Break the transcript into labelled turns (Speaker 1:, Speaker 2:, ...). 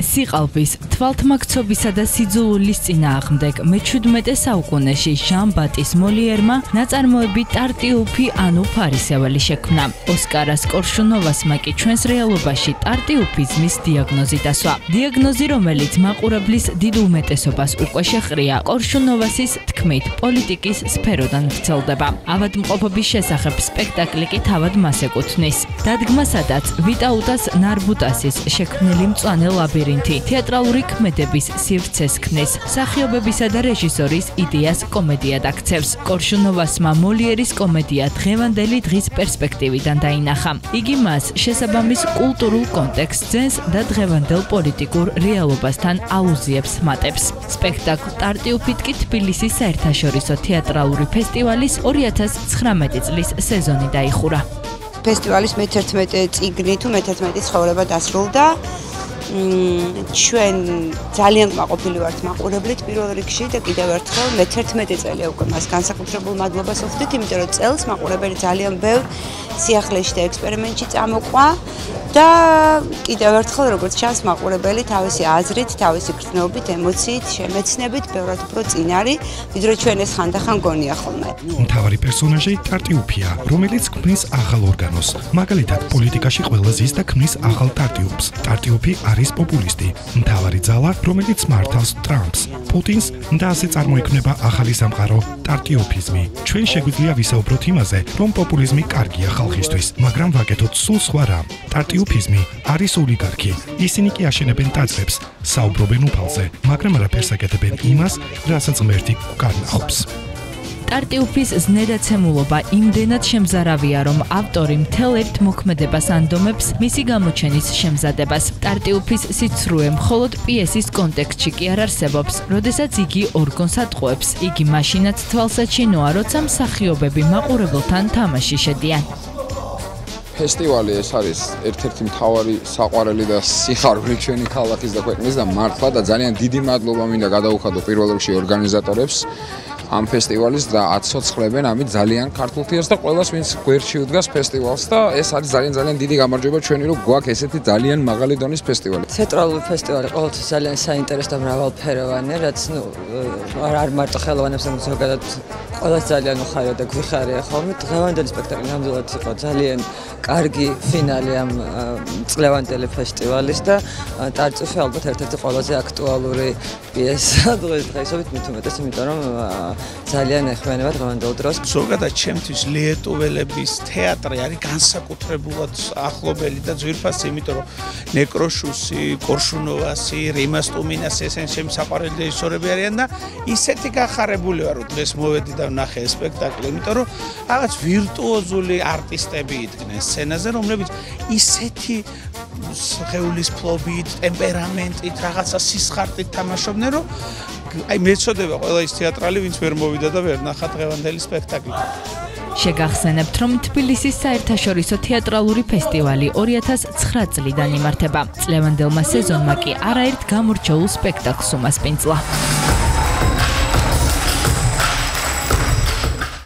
Speaker 1: სიყალბის, თვალთმაქცობისა და სიძულვილის წინააღმდეგ მე-17 საუკუნეში ჟან ბატის მოლიერმა ნაწარმოები ტარტიუფი ანუ ფარისეველი შექმნა. ოსკარას კორშუნოვასმა კი ჩვენს რეალობაში ტარტიუფიზმის დიაგნოზი დასვა. დიაგნოზი, რომელიც მაყურებლის დიდ უმეტესობას უკვე შეყრია, კორშუნოვასის თქმით პოლიტიკის სფეროდან ვრცელდება. ავადმყოფობის შესახებ სპექტაკლი კი თავად მას ეკუთვნის. დადგმა, სადაც ვიტაუტას ნარბუტასის შექმნილი მწვანე ლაბირინთი თეატრალური ქმედების სივრცეს ქმნის, მსახიობებისა და რეჟისორის იდეას კომედიად აქცევს. კორშუნოვასმა მოლიერის კომედია დღევანდელი დღის პერსპექტივიდან დაინახა. იგი მას შესაბამის კულტურულ კონტექსტს ძენს და დღევანდელ პოლიტიკურ რეალობასთან ალუზიებს მატებს. სპექტაკლ ტარტიუფით კი თბილისის საერთაშორისო თეატრალური ფესტივალის 2019 წლის სეზონი დაიხურა.
Speaker 2: ფესტივალის მე-11 წიგნი თუ მე-11 ცხოვრება დასრულდა. ჩვენ ძალიან კმაყოფილი ვართ მაყურებლით პირველ რიგში და კიდევ ერთხელ მე-11 წელია უკვე მას განსაკუთრებულ მადლობას ვუხდით, იმიტომ რომ წელს მაყურებელი ძალიან ბევრ სიახლეში და ექსპერიმენტში წამოყვა და კიდევ ერთხელ როგორც ჩანს მაყურებელი თავისი აზრით, თავისი გრძნობით, ემოციით, შემეცნებით ბევრად უფრო წინ არის, ვიდრე ჩვენ ეს ხანდახან გონია ხოლმე.
Speaker 3: მთავარი პერსონაჟი ტარტიუფია, რომელიც ქმნის ახალ ორგანოს. მაგალითად, პოლიტიკაში ყველა ზის და ქმნის ახალ ტარტიუფს. ტარტიუფი არის პოპულისტი, მთავარი ძალა, რომელიც მართავს ტრამპს, პუტინს და ასე წარმოიქმნება ახალი სამყარო ტარტიუფიზმი. ჩვენ შეგვიძლია ვისაუბროთ იმაზე, რომ პოპულიზმი კარგია ხალხისთვის, მაგრამ ვაკეთოთ სულ სხვა რამ. ტარტიუფიზმი არის ოლიგარქი. ისინი კი აშენებენ ტაძრებს, საუბრობენ უფალზე, მაგრამ არაფერს აკეთებენ იმას, რასაც ღმერთი განახობს.
Speaker 1: ტარტიუფის ზნედაცემულობა იმდენად შემზარავია, რომ ავტორი მთელ ერთ მოქმედებას ანდომებს მისი გამოჩენის შემზადებას. ტარტიუფის სიცრუე მხოლოდ პიესის კონტექსტში კი არ არსებობს, როდესაც იგი ორგონს ატყუებს. იგი მაშინაც თვალსაჩინოა, როცა მსახიობები მაყურებელთან თამაში შედიან.
Speaker 4: ფესტივალი ეს არის ერთ-ერთი მთავარი საყვარელი და სიხარული ჩვენი ქალაქის და ქვეყნის და მართლა და ძალიან დიდი მადლობა მინდა გადაუხადო პირველ რიგში ორგანიზატორებს ამ ფესტივალის და აცოცხლებენ ამით ძალიან ქართულ თეატრს და ყველას ვინც გვერდში უდგას ფესტივალს და ეს არის ძალიან დიდი გამარჯვება ჩვენი რომ გვაქვს ესეთი ძალიან მაღალი დონის ფესტივალი.
Speaker 5: თეატრალური ფესტივალი ყოველთვის ძალიან საინტერესო და მრავალფეროვანია, რაც არ მარტო ხელოვანებს, მაგრამ ზოგადად ყველას ძალიან უხარია და გვიხარია ხოლმე. დღევანდელი სპექტაკლი ნამდვილად იყო ძალიან კარგი ფინალი ამ წლევანდელი ფესტივალის და ტარტიუფი ალბათ ერთ-ერთი ყველაზე აქტუალური პიესა დღესდღეობით, მით უმეტეს, იმიტომ რომ ძალიან ეხმიანება დღევანდელ დროს.
Speaker 6: ზოგადად ჩემთვის ლიეტუველების თეატრი არის განსაკუთრებულად ახლობელი და ძვირფასი, იმიტომ რომ ნეკროშუსი, კორშუნოვასი, რიმას ტუმინასი ესენი ჩემი საყვარელი რეჟისორები არიან და ისეთი გახარებული ვარ, რომ დღეს მოვედი და ვნახე ეს სპექტაკლი, იმიტომ რომ რაღაც ვირტუოზული არტისტები იდგნენ სცენაზე, რომლებიც ისეთი სხეულის ფლობით, ტემპერამენტით, რაღაცა სისხარტით თამაშობდნენ, რომ აი მეწოდება ყველა ის თეატრალი, ვინც ვერ მოვიდა და ვერ ნახა დღევანდელი სპექტაკლი.
Speaker 1: შეგახსენებთ, რომ თბილისის საერთაშორისო თეატრალური ფესტივალი 2009 წლიდან იმართება. წლევანდელმა სეზონმა კი არაერთ გამორჩეულ სპექტაკლს უმასპინძლა.